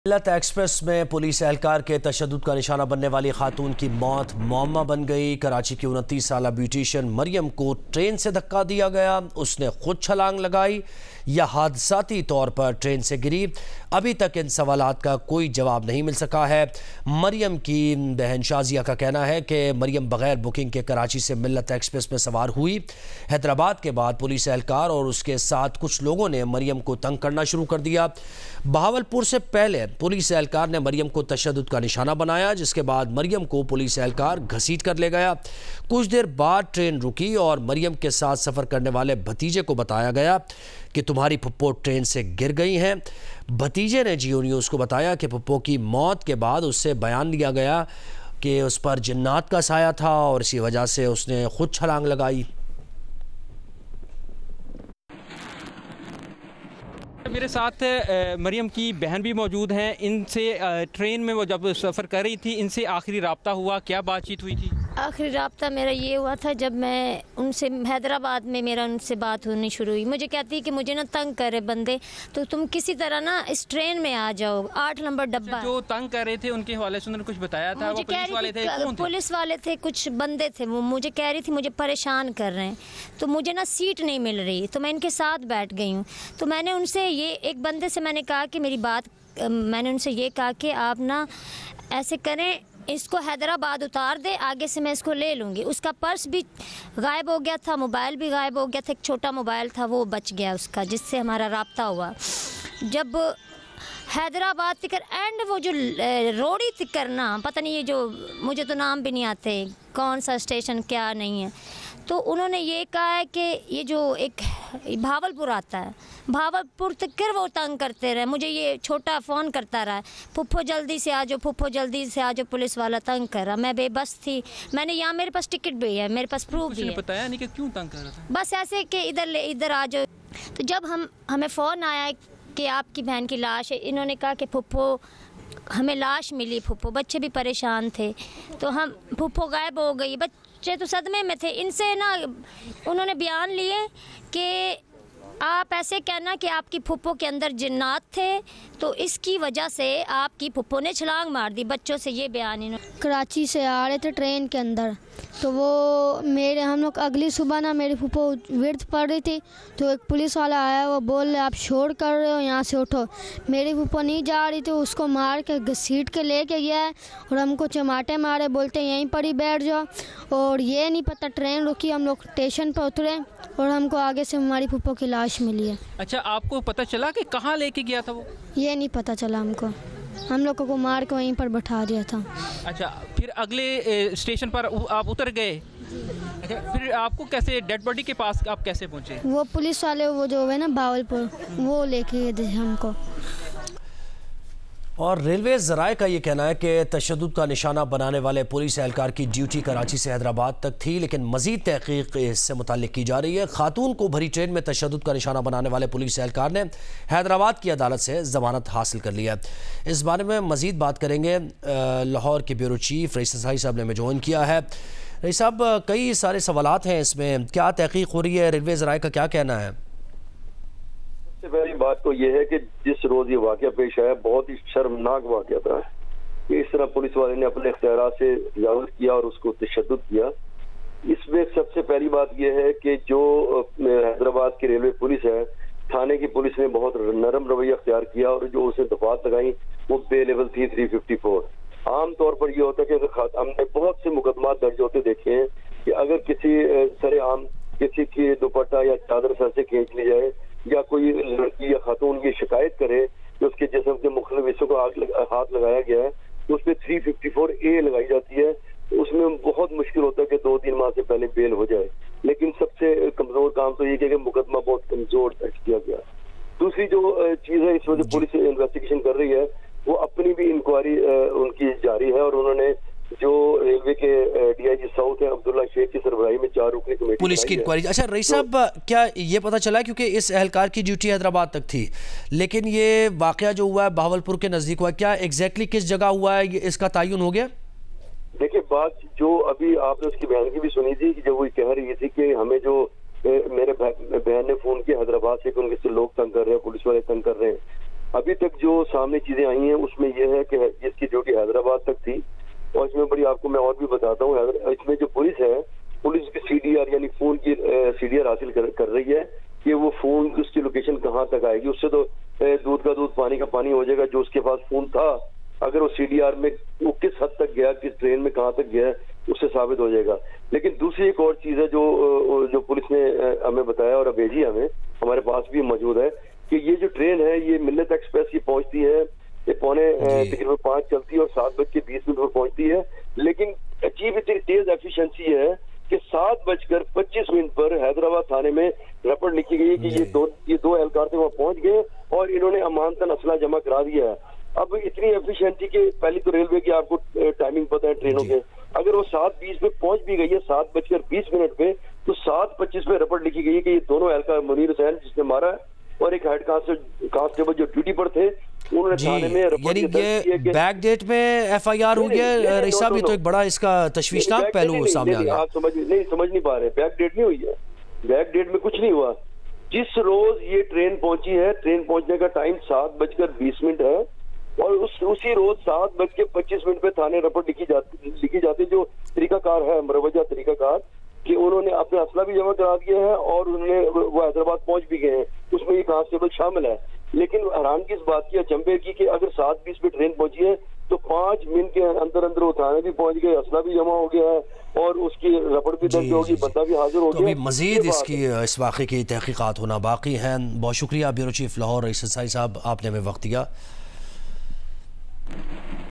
मिल्लत express में police एहलकार के तशद्दुद का निशाना बनने वाली खातून की मौत मौमा बन गई। कराची की 29 साला ब्यूटिशियन मरियम को ट्रेन से धक्का दिया गया। उसने खुद छलांग लगाई या हादसाती तौर पर ट्रेन से गिरी, अभी तक इन सवालात का कोई जवाब नहीं मिल सका है। मरियम की बहन शाजिया का कहना है कि मरियम बगैर बुकिंग के कराची से मिल्लत एक्सप्रेस में सवार हुई। हैदराबाद के बाद पुलिस एहलकार और उसके साथ कुछ लोगों ने मरियम को तंग करना शुरू कर दिया। बहावलपुर से पहले पुलिस एहलकार ने मरियम को तशद्दुद का निशाना बनाया, जिसके बाद मरियम को पुलिस एहलकार घसीट कर ले गया। कुछ देर बाद ट्रेन रुकी और मरियम के साथ सफ़र करने वाले भतीजे को बताया गया कि तुम्हारी फुप्पो ट्रेन से गिर गई हैं। भतीजे ने जियो न्यूज़ को बताया कि फुप्पो की मौत के बाद उससे बयान लिया गया कि उस पर जिन्नात का साया था और इसी वजह से उसने खुद छलांग लगाई। मेरे साथ मरियम की बहन भी मौजूद हैं। इनसे ट्रेन में वो जब सफ़र कर रही थी, इनसे आखिरी राब्ता हुआ, क्या बातचीत हुई थी? आखिरी राब्ता मेरा ये हुआ था जब मैं उनसे हैदराबाद में मेरा उनसे बात होनी शुरू हुई। मुझे कहती कि मुझे ना तंग करे बंदे, तो तुम किसी तरह ना इस ट्रेन में आ जाओ, 8 नंबर डब्बा। जो तंग कर रहे थे उनके हवाले से उन्होंने कुछ बताया था? वो पुलिस वाले थे? कौन थे? पुलिस वाले थे, कुछ बंदे थे। वो मुझे कह रही थी मुझे परेशान कर रहे हैं, तो मुझे ना सीट नहीं मिल रही, तो मैं इनके साथ बैठ गई हूँ। तो मैंने उनसे ये एक बंदे से मैंने कहा कि मैंने उनसे ये कहा कि आप ना ऐसे करें, इसको हैदराबाद उतार दे, आगे से मैं इसको ले लूँगी। उसका पर्स भी गायब हो गया था, मोबाइल भी गायब हो गया था, एक छोटा मोबाइल था वो बच गया उसका, जिससे हमारा राब्ता हुआ। जब हैदराबाद तिकर एंड वो जो रोड़ी तिकर ना, पता नहीं ये जो मुझे तो नाम भी नहीं आते कौन सा स्टेशन क्या नहीं है, तो उन्होंने ये कहा है कि ये जो एक भावलपुर आता है, भावलपुर तक वो तंग करते रहे। मुझे ये छोटा फ़ोन करता रहा, फुफ्फो जल्दी से आ जाओ, फुफ्फो जल्दी से आ जाओ, पुलिस वाला तंग कर रहा। मैं बेबस थी, मैंने यहाँ मेरे पास टिकट भी है, मेरे पास प्रूफ भी है। बताया नहीं कि क्यों तंग कर रहा था? बस ऐसे कि इधर आ जाओ। तो जब हमें फ़ोन आया कि आपकी बहन की लाश है, इन्होंने कहा कि फुफ्फो हमें लाश मिली, फुफ्फो बच्चे भी परेशान थे, तो हम फुफ्फो गायब हो गई। बच्चे तो सदमे में थे। इनसे ना उन्होंने बयान लिए कि आप ऐसे कहना कि आपकी फुप्पो के अंदर जिन्नात थे, तो इसकी वजह से आपकी फुप्पो ने छलांग मार दी। बच्चों से ये बयान इन्होंने। कराची से आ रहे थे ट्रेन के अंदर, तो वो हम लोग अगली सुबह ना मेरी फुप्पो विर्द पड़ रही थी, तो एक पुलिस वाला आया, वो बोल रहे आप शोर कर रहे हो, यहाँ से उठो। मेरी फुप्पो नहीं जा रही थी, उसको मार के घसीट के लेके गया है और हमको चमाटे मारे, बोलते यहीं पर ही बैठ जाओ। और ये नहीं पता, ट्रेन रुकी, हम लोग स्टेशन पर उतरे और हमको आगे से हमारी फुप्पो की लाश मिली है। अच्छा, आपको पता चला कि कहाँ लेके गया था वो? ये नहीं पता चला हमको, हम लोगों को मार के वहीं पर बैठा दिया था। अच्छा, फिर अगले स्टेशन पर आप उतर गए? अच्छा, फिर आपको कैसे डेड बॉडी के पास आप कैसे पहुँचे? वो पुलिस वाले वो जो है ना भावलपुर, वो लेके गए हमको। और रेलवे ज़राए का ये कहना है कि तशद्दुद का निशाना बनाने वाले पुलिस एहलकार की ड्यूटी कराची से हैदराबाद तक थी, लेकिन मज़ीद तहकीक इससे मुताल्लिक़ की जा रही है। खातून को भरी ट्रेन में तशद्दुद का निशाना बनाने वाले पुलिस एहलकार ने हैदराबाद की अदालत से ज़मानत हासिल कर लिया। इस बारे में मज़ीद बात करेंगे, लाहौर के ब्यूरो चीफ रईस अंसारी साहब ने हमें ज्वाइन किया है। रईस साहब, कई सारे सवालात हैं इसमें, क्या तहकीक हो रही है, रेलवे ज़राए का क्या कहना है? सबसे पहली बात तो ये है कि जिस रोज ये वाकया पेश आया, बहुत ही शर्मनाक वाकया था कि इस तरह पुलिस वाले ने अपने इख्तियारात से तजावुज़ किया और उसको तशद्दुद किया। इसमें सबसे पहली बात यह है कि जो हैदराबाद की रेलवे पुलिस है, थाने की पुलिस ने बहुत नरम रवैया अख्तियार किया और जो उसने दफात लगाई वो बे लेवल थी 354। आमतौर पर यह होता है कि हमने बहुत से मुकदमा दर्ज होते देखे हैं कि अगर किसी सरेआम किसी की दुपट्टा या चादर सर से खींच ली जाए या कोई लड़की या खातून ये शिकायत करे कि उसके जिस्म के मुख्तलिफ हिस्सों को हाथ लगाया गया है, तो उस पर 354A लगाई जाती है। उसमें बहुत मुश्किल होता है कि 2-3 माह से पहले बेल हो जाए। लेकिन सबसे कमजोर काम तो ये कि मुकदमा बहुत कमजोर दर्ज किया गया। दूसरी जो चीज है, इस वजह पुलिस इन्वेस्टिगेशन कर रही है, वो अपनी भी इंक्वायरी उनकी जारी है और उन्होंने जो रेलवे के DIG साउथ है अब्दुल्ला शेख की सरबराही में 4 रुकनी कमेटी पुलिस की इंक्वायरी। अच्छा रईस साहब, क्या ये पता चला, क्योंकि इस एहलकार की ड्यूटी हैदराबाद तक थी, लेकिन ये वाकया जो हुआ है भावलपुर के नजदीक हुआ, क्या एग्जैक्टली किस जगह हुआ है, इसका तायुन हो गया? देखिए, बात जो अभी आपने उसकी बहन की भी सुनी थी कि जब वो कह रही थी कि हमें जो मेरे बहन ने फोन किया हैदराबाद से कि उनके लोग तंग कर रहे हैं, पुलिस वाले तंग कर रहे हैं, अभी तक जो सामने चीजें आई हैं उसमें यह है कि जिसकी ड्यूटी हैदराबाद तक थी, और इसमें बड़ी आपको मैं और भी बताता हूँ, इसमें जो पुलिस है, पुलिस की CDR यानी फोन की CDR हासिल कर रही है कि वो फोन उसकी लोकेशन कहाँ तक आएगी। उससे तो दूध का दूध पानी का पानी हो जाएगा। जो उसके पास फोन था, अगर वो CDR में वो किस हद तक गया, किस ट्रेन में कहाँ तक गया, उससे साबित हो जाएगा। लेकिन दूसरी एक और चीज है जो पुलिस ने हमें बताया और भेजी हमें, हमारे पास भी मौजूद है, कि ये जो ट्रेन है ये मिल्लत एक्सप्रेस की पहुंचती है, ये पौने तकरीबन 5 चलती है और 7:20 पर पहुंचती है। लेकिन अजीब इतनी तेज एफिशिएंसी है कि 7:25 पर हैदराबाद थाने में रिपोर्ट लिखी गई है कि ये दो एहलकार थे, वहां पहुंच गए और इन्होंने अमानतन असला जमा करा दिया है। अब इतनी एफिशिएंसी के, पहली तो रेलवे की आपको टाइमिंग पता है ट्रेनों के, अगर वो 7:20 पे पहुंच भी गई है 7:20 पे, तो 7:25 पे रिपोर्ट लिखी गई है कि ये दोनों एहलकार, मुनीर हुसैन जिसने मारा और एक हेड कांस्टेबल जो ड्यूटी पर थे, उन्होंने थाने में यानी ये बैक डेट में FIR हो गया रईस साहब। ये तो एक बड़ा इसका तशवीशनाक पहलू सामने आ गया। आप समझ नहीं पा रहे, बैक डेट नहीं हुई है, बैक डेट में कुछ नहीं हुआ। जिस रोज ये ट्रेन पहुंची है, ट्रेन पहुंचने का टाइम 7:20 है और उसी रोज 7:25 पे थाने रिपोर्ट लिखी जाती जो तरीकाकार है, मरवजा तरीकाकार, कि उन्होंने अपना असला भी जमा करा दिया है और उन्होंने वो हैदराबाद पहुंच भी गए हैं, उसमें ये कांस्टेबल शामिल है। लेकिन हैरान की इस बात की, अचंभे की, कि अगर 7:20 पे ट्रेन पहुंची है तो 5 मिनट के अंदर वो थाने भी पहुंच गए, असला भी जमा हो गया है और उसकी रिपोर्ट भी दर्ज होगी, बंदा भी हाजिर हो गया। अभी मजीद इस वाक़े की तहकीकात होना बाकी है। बहुत शुक्रिया ब्यूरो चीफ लाहौर रईस अंसारी साहब, आपने हमें वक्त दिया।